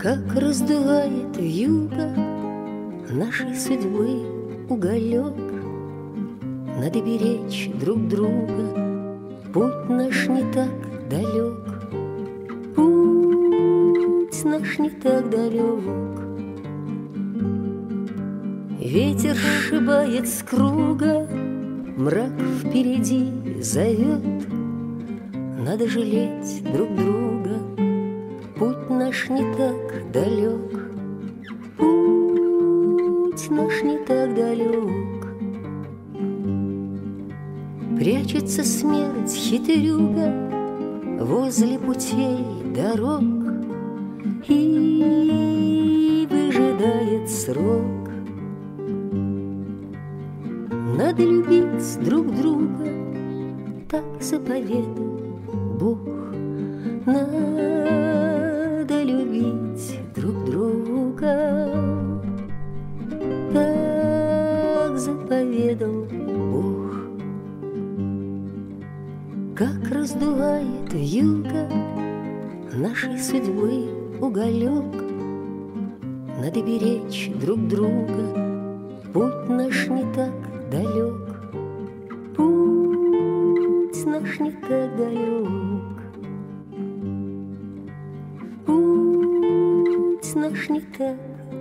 Как раздувает вьюга нашей судьбы уголек. Надо беречь друг друга, путь наш не так далек. Путь наш не так далек. Ветер сшибает с круга, мрак впереди зовет. Надо жалеть друг друга, путь наш не так далек. Путь наш не так далек. Прячется смерть хитрюга возле путей дорог и выжидает срок. Надо любить друг друга, так заповедал Бог. Надо любить друг друга, так заповедал Бог. Как раздувает вьюга нашей судьбы уголек. Надо беречь друг друга, путь наш не так далек. Путь наш не так далек. Путь наш не так